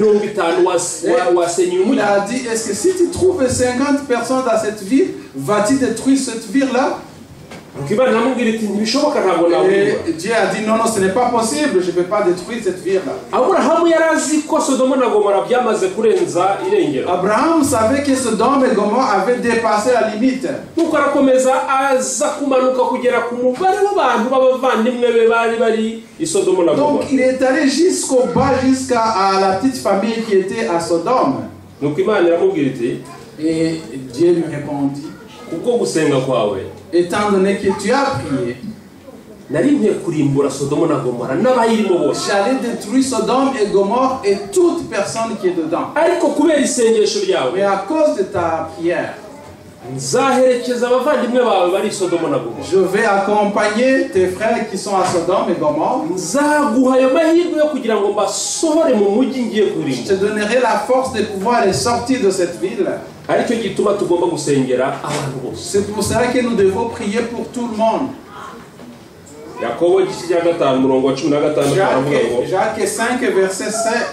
50 wasenyuye Il umujyi? a dit, est-ce que si tu trouves 50 personnes dans cette ville, vas-tu détruire cette ville-là? Nuko Imana iramubwira iti ntibishoboka, ntabwo nawurimbura. Et Dieu a dit, non, ce n'est pas possible, je ne peux pas détruire cette ville-là. Aburahamu yari azi ko Sodoma na Gomora byamaze kurenza irengero. Abraham savait que Sodome et Gomorrhe avaient dépassé la limite. Nuko arakomeza aza kumanuka kugera ku mubare w'abantu b'abavandimwe be bari i Sodoma na Gomora. Donc il est allé jusqu'au bas, jusqu'à la petite famille qui était à Sodome. Nuko Imana iramubwira iti Et Dieu lui répondit, kubwo gusenga kwawe étant donné que tu as prié, nari nkwiye kurimbura Sodoma na Gomora n'abayirimo bose, j'allais détruire Sodome et Gomorrhe et toute personne qui est dedans. ariko kubera isengesho Mais ryawe à cause de ta prière, nzaherekeza abavandimwe bawe bari Sodomo na Gomora. Je vais accompagner tes frères qui sont à Sodome et Gomorrhe. Nzaguha ayo mahirwe yo kugira ngo basohore mu mujyi ngiye Je kurimba. te donnerai la force de pouvoir les sortir de cette ville. Aricyo gituma tugomba gusengera abantu bose. C'est pour cela que nous devons prier pour tout le monde. Yakobo igice cya 5 murongo wa 15 aravuga ngo Jacques 5 verset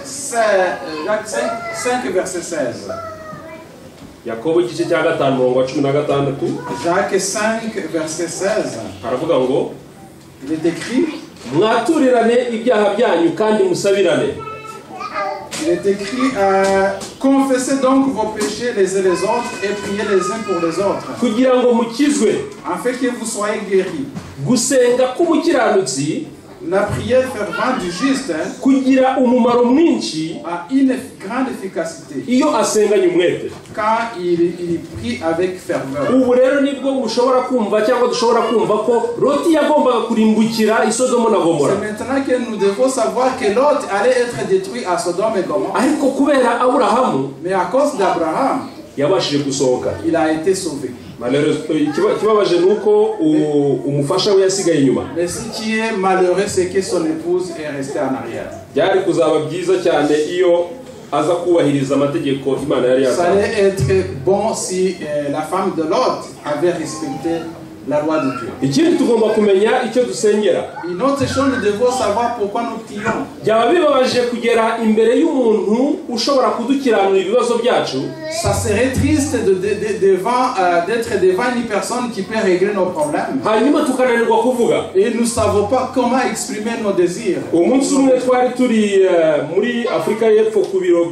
16. Yakobo igice cya 5 murongo wa 16 Jacques 5 verset 16. aravuga ngo Il est écrit, mwaturirane ibyaha byanyu kandi musabirane. il est écrit, confessez donc vos péchés les uns les autres et priez les uns pour les autres, Kugira ngo mukizwe. afin que vous soyez guéris. Gusenga k'umukiranutsi La prière fervente du juste kugira umumaro mwinshi a une grande efficacité iyo asenganye umwete. quand il prie avec ferveur. Ubu rero nibwo mushobora kumva cyangwa dushobora kumva ko Loti yagombaga kurimbukira i Sodomo na Gomora. C'est maintenant que nous devons savoir que Lot allait être détruit à Sodome et Gomorrhe. Ariko kubera Aburahamu Mais à cause d'Abraham, yabashije gusohoka. il a été sauvé. Ikibabaje nuko umufasha we yasigaye inyuma. Mais ce qui est malheureux, c'est que son épouse est restée en arrière. Byari kuzaba byiza cyane iyo aza kubahiriza amategeko Imana yari Ça yatanze. allait être bon si la femme de Lot avait respecté la loi de Dieu. Ikindi tugomba kumenya icyo dusengera. Une autre chose, nous devons savoir pourquoi nous prions. Byaba bibabaje kugera imbere y'umuntu ushobora kudukiranura ibibazo byacu. Ça serait triste d'être devant une personne qui peut régler nos problèmes. Hanyuma tukananirwa kuvuga. Et nous ne savons pas comment exprimer nos désirs. Umunsi umwe twari turi muri Afrika y'Epfo ku biro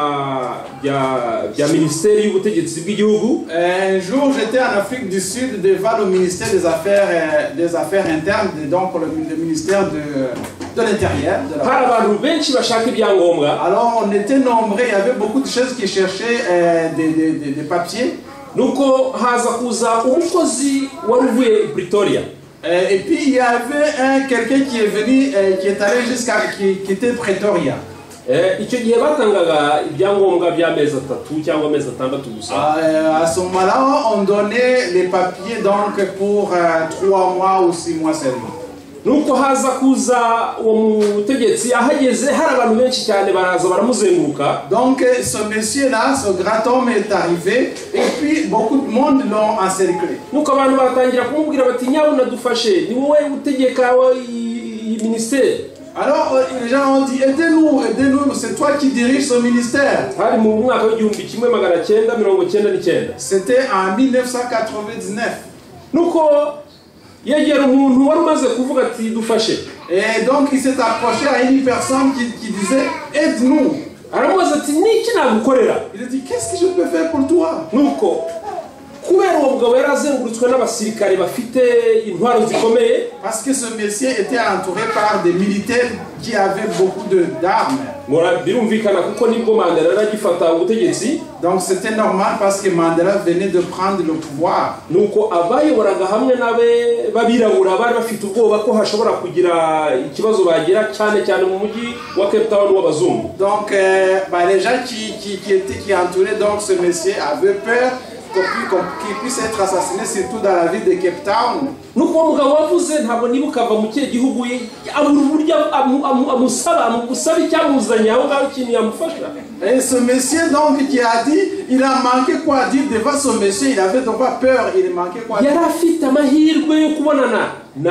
bya Minisiteri y'Ubutegetsi bw'Igihugu. Un jour, j'étais en Afrique du Sud devant le ministère des Affaires internes, donc le ministère de l'Intérieur. Hari abantu benshi bashaka ibyangombwa. Alors, on était nombreux, il y avait beaucoup de choses qui cherchaient des papiers. Nuko haza kuza umukozi wari uvuye i Pretoria. Et puis, il y avait quelqu'un qui est venu, qui est allé qui était Pretoria. Icyo gihe batangaga ibyangombwa by'amezi 3 cyangwa amezi 6 gusa. À ce moment-là, on donnait les papiers donc pour 3 mois ou 6 mois seulement. Nuko haza kuza uwo mutegetsi ahageze hari abantu benshi cyane baraza baramuzenguruka. Donc ce monsieur-là, ce grand homme est arrivé et puis beaucoup de monde l'ont encerclé. Nuko abantu batangira kumubwira bati nyabuna dufashe ni wowe utegeka i ministère. Alors les gens ont dit aidez-nous, c'est toi qui diriges ce ministère. Hari mu mwaka w'igihumbi 1999. C'était en 1999. Nuko yegera umuntu wari umaze kuvuga ati dufashe. Et donc il s'est approché à une personne qui disait aide-nous. Aramubaza ati niki nagukorera? Il a dit qu'est-ce que je peux faire pour toi? Nuko kubera uwo mugabo yarazengurutswe n'abasirikare bafite intwaro zikomeye. Parce que ce monsieur était entouré par des militaires qui avaient beaucoup d'armes. Birumvikana kuko nibwo Mandela yaragifata ubutegetsi. Donc c'était normal parce que Mandela venait de prendre le pouvoir. Nuko abayoboraga hamwe nabe babirabura bari bafite ubwoba ko hashobora kugira ikibazo bagira cyane cyane mu mujyi wa Cape Town w'abazungu. Donc les gens qui entouraient donc ce monsieur avaient peur qu'il puisse être assassiné, surtout dans la ville de Cape Town. Nuko uwo mugabo wavuze ntabwo nibuka ava mu kihe gihugu abura uburyo amusaba icyamuzanye aho ngaho ikintu yamufasha. Et ce monsieur donc qui a dit, il a manqué quoi dire devant ce monsieur, il avait donc pas peur, il manquait quoi dire. Yari afite amahirwe yo kubonana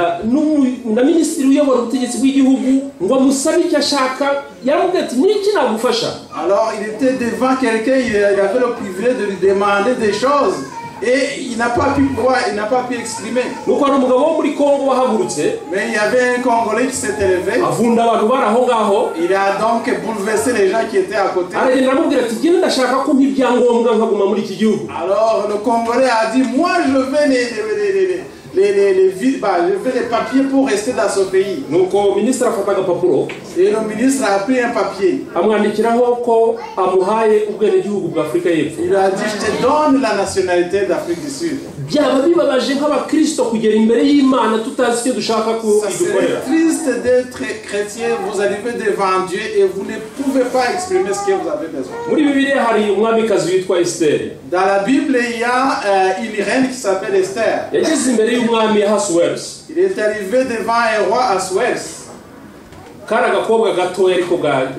na minisitiri uyobora ubutegetsi bw'igihugu ngo amusabe icyo ashaka. Yaramubwiye ati niki nagufasha. Alors il était devant quelqu'un, il avait le privilège de lui demander des choses et il n'a pas pu exprimer. Nuko hari umugabo wo muri Kongo wahagurutse. Mais il y avait un Congolais qui s'est élevé. Avunda abantu bari aho ngaho. Il a donc bouleversé les gens qui étaient à côté. Aragenda aramubwira ati genda ndashaka ko nk'ibyangombwa nkaguma muri iki gihugu. Alors le Congolais a dit moi je vais les papiers pour rester dans ce pays. nuko minisitiri afata agapapuro Et le ministre a pris un papier. amwandikiraho ko amuhaye ubwenegihugu bwa Afurika y'Epfo. Il a dit, je te donne la nationalité d'Afrique du Sud. byaba bibabaje nk'abakristo kugera imbere y'Imana tutazi icyo dushaka ko Ça serait idukorera. triste d'être chrétien, vous arrivez devant Dieu et vous ne pouvez pas exprimer ce que vous avez besoin. muri Bibiliya hari umwamikazi witwa Esiteri. Dans la Bible, il y a une reine qui s'appelle Esther. yageze imbere y'umwami Ahasuwerusi. Il est arrivé devant un roi Ahasuerus. kari agakobwa gatoya ariko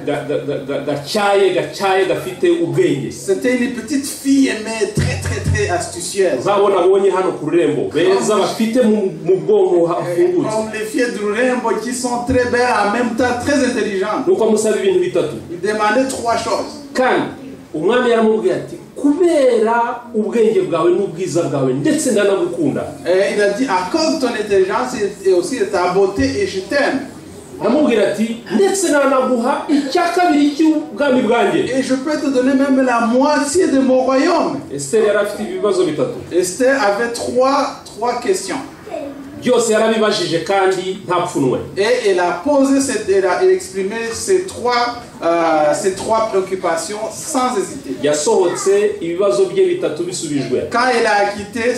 gacyaye gafite ubwenge. C'était une petite fille mais très astucieuse. uzabona abonye hano ku rurembo beza bafite mu bwonko hafungutse. Comme les filles du Rembo qui sont très belles en même temps très intelligentes. nuko amusaba ibintu bitatu. Il demandait 3 choses. kandi umwami yaramubwiye ati kubera ubwenge bwawe n'ubwiza bwawe ndetse ndanagukunda. Et il a dit à cause de ton intelligence et aussi de ta beauté et je t'aime. aramubwira ati ndetse nanaguha icya kabiri cy'ubwami bwanjye. Et je peux te donner même la moitié de mon royaume. Esiteri yari afite ibibazo bitatu. Esther avait trois questions. byose yarabibajije kandi nta pfunwe. Et elle a posé, elle a exprimé ces trois préoccupations sans hésiter. yasohotse ibibazo bye bitatu bisubijwe. Quand elle a quitté,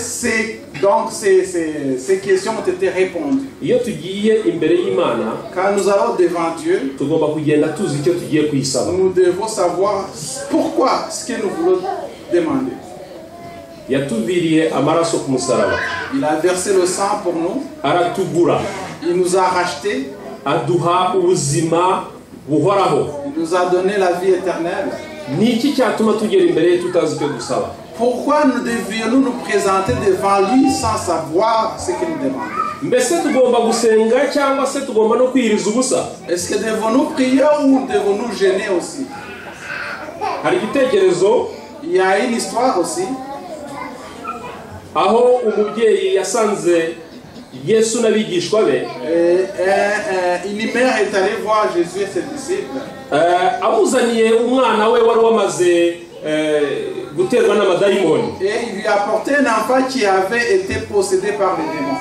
ces questions ont été répondues. iyo tugiye imbere y'Imana Quand nous allons devant Dieu, tugomba kugenda tuzi icyo tugiye kuyisaba. nous devons savoir pourquoi ce que nous voulons demander. yatuviriye amaraso ku musaraba. Il a versé le sang pour nous. aratugura. Il nous a rachetés. aduha ubuzima buhoraho. Il nous a donné la vie éternelle. ni iki cyatuma tugera imbere ye tutazi icyo dusaba? Pourquoi nous devrions nous présenter devant lui sans savoir ce qu'il nous demande? mbese tugomba gusenga cyangwa se tugomba no kwiyiriza ubusa? Est-ce que devons-nous prier ou devons-nous gêner aussi? hari igitekerezo Il y a une histoire aussi. aho umubyeyi yasanze Yesu n'abigishwa be. Une mère est allée voir Jésus et ses disciples. amuzaniye umwana we wari wamaze guterwa n'amadayimoni. Et il lui a apporté un enfant qui avait été possédé par les démons.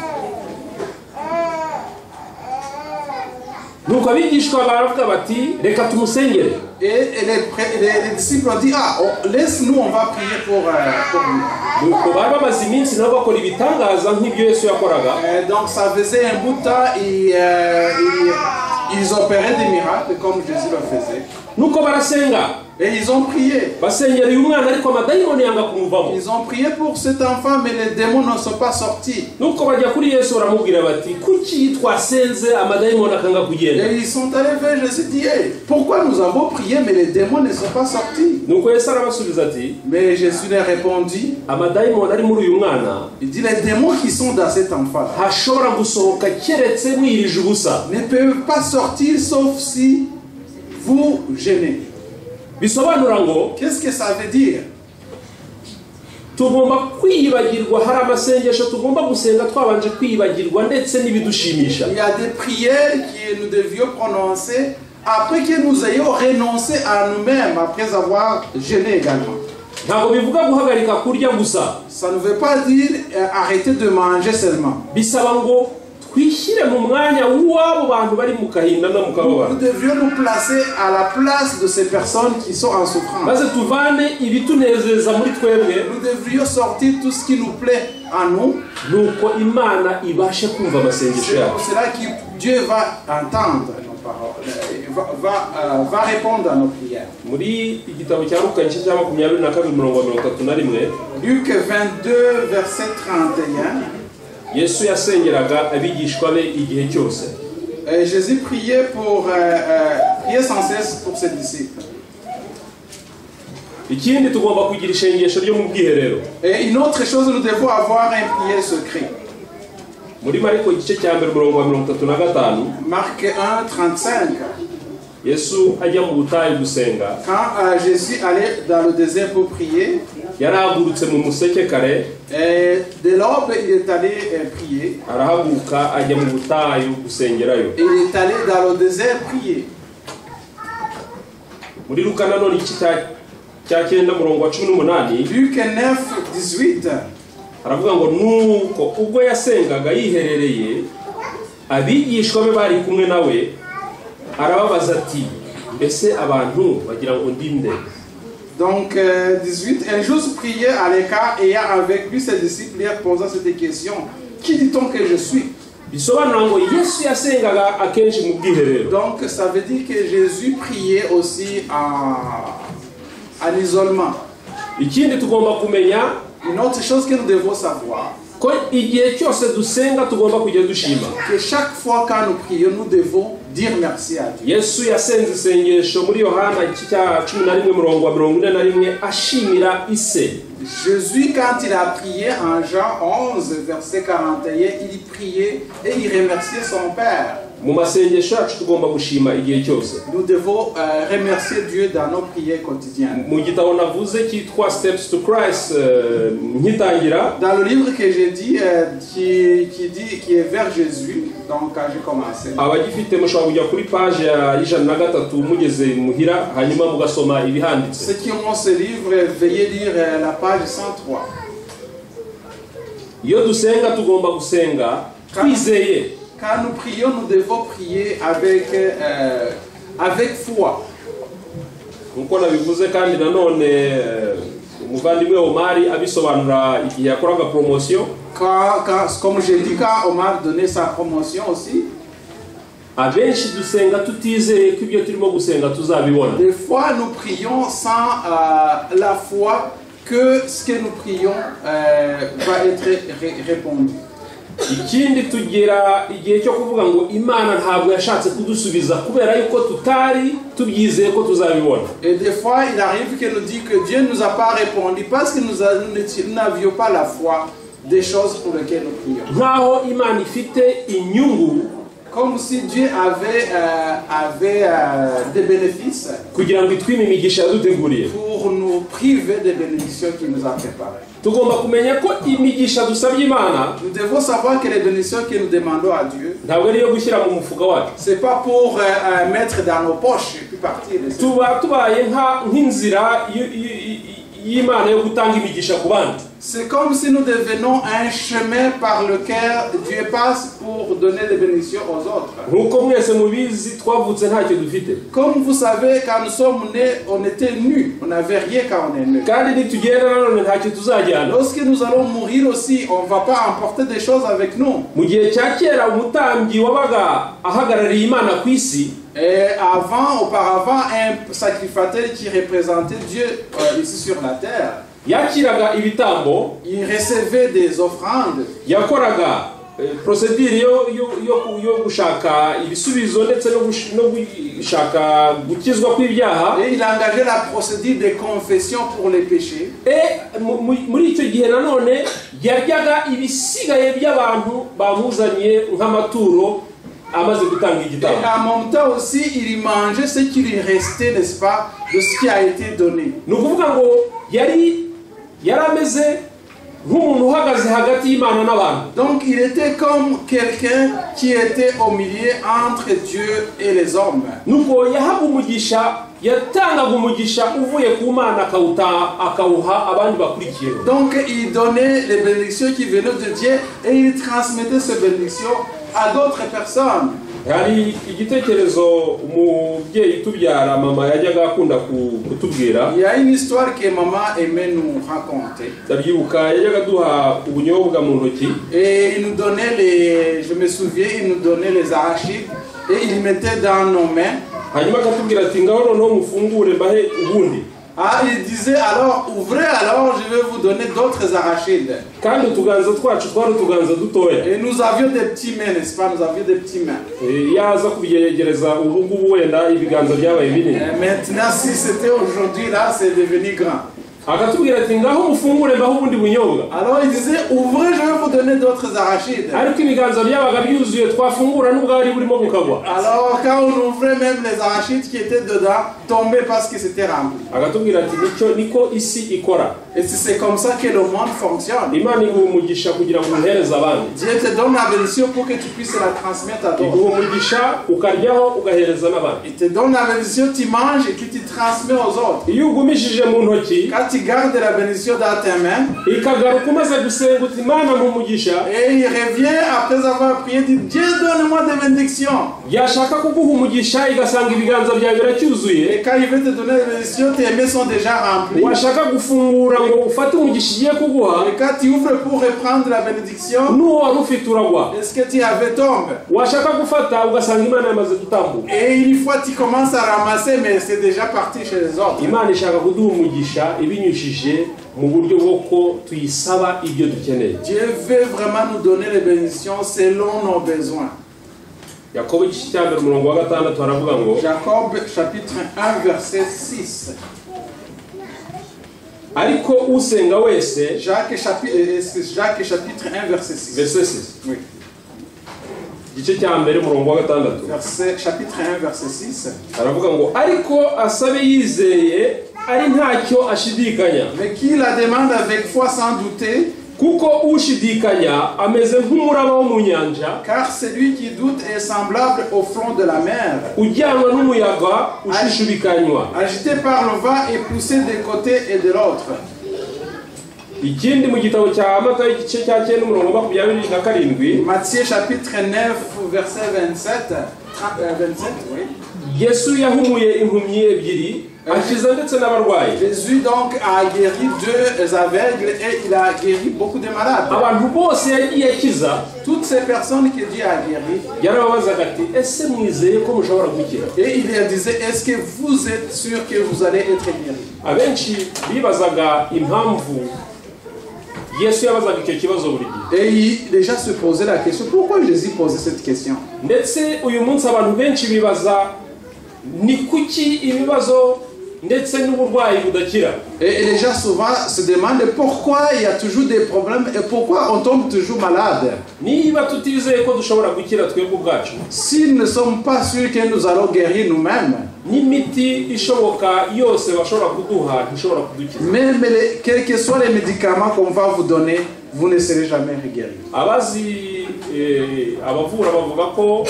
nuko abigishwa baravuga bati reka tumusengere. Et les disciples ont dit, laisse-nous, on va prier pour lui. nuko bari bamaze iminsi nabo bakora ibitangaza nk'ibyo Yesu yakoraga. Donc ça faisait un bout de temps, ils opéraient des miracles comme Jésus le faisait. nuko barasenga. Et ils ont prié. basengera uyu mwana ariko amadayimoni yanga kumuvamo. Ils ont prié pour cet enfant, mais les démons ne sont pas sortis. nuko bajya kuri Yesu baramubwira bati kuki twasenze amadayimoni akanga kugenda? Et ils sont allés vers Jésus et dit, hey, pourquoi nous avons prié, mais les démons ne sont pas sortis? nuko Yesu arabasubiza ati Mais Jésus leur répondit, amadayimoni ari muri uyu mwana il dit, les démons qui sont dans cet enfant hashobora gusohoka keretse mwirije ubusa. ne peuvent pas sortir sauf si vous gênez. bisobanura ngo Qu'est-ce que ça veut dire? tugomba kwiyibagirwa. hari amasengesho tugomba gusenga twabanje kwiyibagirwa ndetse n'ibidushimisha. Il y a des prières que nous devions prononcer après que nous ayons renoncé à nous-mêmes, après avoir gêné également. ntabwo bivuga guhagarika kurya gusa. Ça ne veut pas dire arrêter de manger seulement. bisaba ngo twishyire mu mwanya w'abo bantu bari mu kahinda no mu kababaro. Nous devions nous placer à la place de ces personnes qui sont en souffrance. maze tuvane ibitunezeza muri twebwe. Nous devrions sortir tout ce qui nous plaît en nous. nuko Imana ibashe kumva amasengesho C'est yacu. pour cela que Dieu va entendre nos paroles, va répondre à nos prières. muri igitabo cya Luka igice cya 22:31 Luc 22, verset 31. Yesu yasengeraga abigishwa be igihe cyose. Jésus priait sans cesse pour ses disciples. ikindi tugomba kugira ishengesho ryo mu bwiherero. Et une autre chose, nous devons avoir un prière secret. muri Mariko igice cya 1:35 Marc 1, 35. Yesu ajya mu butayu gusenga. Quand Jésus allait dans le désert pour prier, yarahagurutse mu museke kare. de l'aube, il est allé prier. arahaguruka ajya mu butayu gusengerayo. Et il est allé dans le désert prier. muri Luka nanone igice cya 9:18 Luc 9, 18. aravuga ngo nuko ubwo yasengaga yiherereye abigishwa be bari kumwe nawe arababaza ati mbese abantu bagira ngo ndinde. Donc 18, un jour se priait à l'écart et avec lui ses disciples posant cette question, qui dit-on que je suis? Bisobanura ngo Yesu yasengaga akenshi mu bwiherero. Donc ça veut dire que Jésus priait aussi en isolement. Ikindi tugomba kumenya, une autre chose que nous devons savoir, ko igihe cyose dusenga tugomba kujya dushima. Que chaque fois quand nous prions, nous devons dire merci à Dieu. Yesu yasenze isengesho muri Yohana 11:41 ashimira ise. Jésus, quand il a prié en Jean 11, verset 41, il priait et il remerciait son Père. Mu masengesho yacu tugomba gushima igihe cyose. Nous devons remercier Dieu dans nos prières quotidiennes. Mu gitabo navuze cyitwa Steps to Christ nkitangira, dans le livre que j'ai dit qui est vers Jésus, donc quand j'ai commencé. Abagifite mushobora kujya kuri page ya 103 mugeze muhira hanyuma mugasoma ibihanditse. Ceux qui ont ce livre, veuillez lire la page 103. Iyo dusenga tugomba gusenga twizeye. Quand nous prions, nous devons prier avec foi. Nkuko nabivuze kandi nanone umuvandimwe Omari abisobanura igihe yakoraga promotion. Comme j'ai dit, quand Omar donnait sa promotion aussi, abenshi dusenga tutizeye ko ibyo turimo gusenga tuzabibona. Des fois nous prions sans la foi que ce que nous prions va être répondu. Ikindi tugira igihe cyo kuvuga ngo Imana ntabwo yashatse kudusubiza kubera yuko tutari tubyizeye ko tuzabibona. Et des fois il arrive que nous dit que Dieu nous a pas répondu parce que nous n'avions pas la foi des choses pour lesquelles nous prions. Nkaho Imana ifite inyungu, comme si Dieu avait des bénéfices kugira ngo itwime imigisha yaduteguriye, pour nous priver des bénédictions qu'il nous a préparées. Tugomba kumenya ko imigisha dusabye Imana, nous devons savoir que les bénédictions que nous demandons à Dieu, ntabwo ari yo gushyira mu mufuka wacu. C'est pas pour mettre dans nos poches et puis partir. Tubaye nk'inzira y'Imana yo gutanga imigisha ku bandi. C'est comme si nous devenons un chemin par lequel Dieu passe pour donner des bénédictions aux autres. Comme vous savez, quand nous sommes nés, on était nus. On n'avait rien quand on est né. Lorsque nous allons mourir aussi, on ne va pas emporter des choses avec nous. Et auparavant, un sacrificateur qui représentait Dieu ici sur la terre, il recevait des offrandes. Procédure yo gushaka ibisubizo ndetse no gushaka gukizwa kw'ibyaha. Et il a engagé la procédure de confession pour les péchés. Et muri icyo gihe nanone yaryaga ibisigaye by'abantu bamuzanye nk'amaturo amaze gutanga igitabo. Et en même temps aussi il mangeait ce qui lui restait, n'est-ce pas, de ce qui a été donné. Ni ukuvuga ngo yari ameze nk'umuntu uhagaze hagati y'Imana n'abantu. Donc il était comme quelqu'un qui était au milieu entre Dieu et les hommes. Nuko yahaga umugisha, yatangaga umugisha uvuye ku Mana akawuha abandi bakurikiye. Donc il donnait les bénédictions qui venaient de Dieu et il transmettait ces bénédictions à d'autres personnes. Hari igitekerezo umubyeyi tubyara mama yajyaga akunda kutubwira. Il y a une histoire que maman aimait nous raconter. Ndabyibuka yajyaga duha ubunyobwa mu ntoki. Et il nous donnait je me souviens, il nous donnait les arachides et il mettait dans nos mains. Hanyuma akatubwira ati ngaho noneho mufungure mbahe ubundi. Ah, il disait alors, ouvrez alors, je vais vous donner d'autres arachides. Et nous avions des petits mains, n'est-ce pas? Nous avions des petits mains. Maintenant, si c'était aujourd'hui, là, c'est devenu grand. Alors il disait, ouvrez, je vais vous donner d'autres arachides. Alors quand on ouvrait, même les arachides qui étaient dedans tombaient parce que c'était rempli. Et c'est comme ça que le monde fonctionne. Dieu te donne la bénédiction pour que tu puisses la transmettre à d'autres. Il te donne la bénédiction, tu manges et que tu transmets aux autres. Quand tu gardes la bénédiction dans tes mains, ikagaruka umaze gusenga uti Imana mu mugisha, et il revient après avoir prié, dit Dieu donne-moi des bénédictions. yashaka kuguha umugisha igasanga ibiganza byawe biracyuzuye, Et quand il veut te donner des bénédictions, tes mains sont déjà remplies. washaka gufungura ngo ufate umugisha igiye kuguha, Et quand tu ouvres pour reprendre la bénédiction, n'uwo wari ufite uragwa. est-ce que tu avais tombe? Washaka gufata ugasanga Imana yamaze gutambuka. Et une fois tu commences à ramasser, mais c'est déjà parti chez les autres. Imana ishaka kuduha umugisha ibinyushije mu buryo bwo ko tuyisaba ibyo dukeneye. Dieu veut vraiment nous donner les bénédictions selon nos besoins. Yakobo igice cya mbere umurongo wa gatandatu haravuga ngo, Jacob chapitre 1 verset 6. ariko usenga wese, Jacques chapitre 1 verset 6. verset 6, Oui. igice cya mbere umurongo wa gatandatu Chapitre 1 verset 6. haravuga ngo, ariko asabe yizeye ari ntacyo ashidikanya, Mais qui la demande avec foi sans douter, kuko ushidikanya ameze nk'umuraba wo mu nyanja car celui qui doute est semblable au front de la mer, ujyanwa n'umuyaga ushishubikanywa. agité par le vent et poussé d'un côté et de l'autre. Ikindi mu gitabo cya Matayo igice cya 9 umurongo wa 27, Matthieu chapitre 9 verset 27. 27, oui. Yesu yahumuye impumyi ebyiri, akiza ndetse n'abarwayi. Jésus donc a guéri 2 aveugles et il a guéri beaucoup de malades. Abantu bose yagiye akiza, Toutes ces personnes que Dieu a guéries, yarababazaga ati ese mwizeye ko mushobora gukira? et il leur disait, est-ce que vous êtes sûr que vous allez être guéris? Abenshi bibazaga impamvu Yesu yabazaga icyo kibazo buri gihe. Et les gens se posaient la question, pourquoi Jésus posait cette question? Ndetse uyu munsi abantu benshi bibaza ni kuki ibibazo ndetse n'uburwayi budakira. Et les gens souvent se demandent pourquoi il y a toujours des problèmes et pourquoi on tombe toujours malade. Niba tutizeye ko dushobora gukira twebwe ubwacu, S'ils ne sont pas sûrs que nous allons guérir nous-mêmes, n'imiti ishoboka yose bashobora kuduha ntishobora kudukiza. même quels que soient les médicaments qu'on va vous donner, vous ne serez jamais guéri. Abazi abavura bavuga ko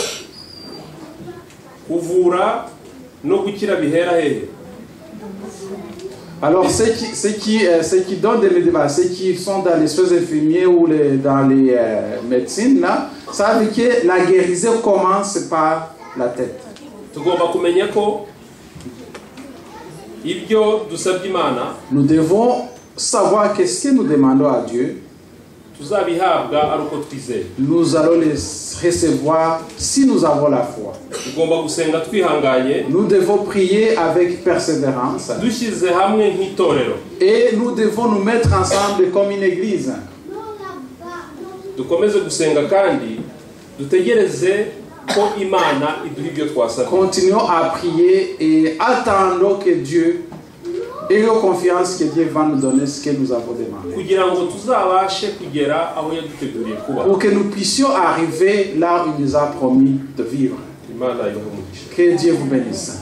kuvura no gukira bihera hehe. Alors ceux qui donnent des médicaments, ceux qui sont dans les soins infirmiers ou dans les médecines, là, savent que la guérison commence par la tête. Tugomba kumenya ko ibyo dusabye Imana Nous devons savoir qu'est-ce que nous demandons à Dieu. tuzabihabwa ari uko twizeye. Nous allons les recevoir si nous avons la foi. Tugomba gusenga twihanganye, Nous devons prier avec persévérance dushyize hamwe nk'itorero. et nous devons nous mettre ensemble comme une église. Dukomeze gusenga kandi dutegereze ko Imana iduha ibyo twasabye. Continuons à prier et attendons que Dieu, ayons confiance que Dieu va nous donner ce que nous avons demandé. Kugira ngo tuzabashe kugera aho yaduteguriye kuba. Pour que nous puissions arriver là où il nous a promis de vivre. Imana ibahe umugisha. Que Dieu vous bénisse.